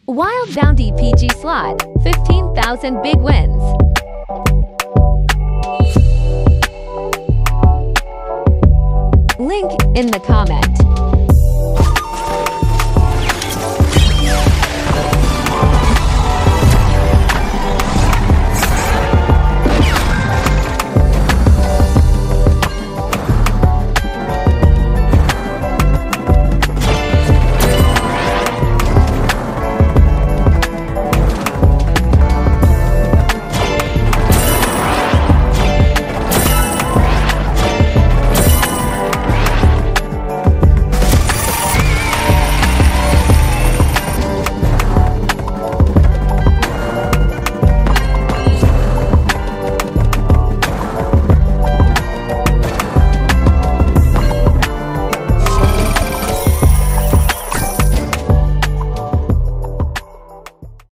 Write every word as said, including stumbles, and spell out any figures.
Wild Bounty P G Slot, fifteen thousand big wins. Link in the comment.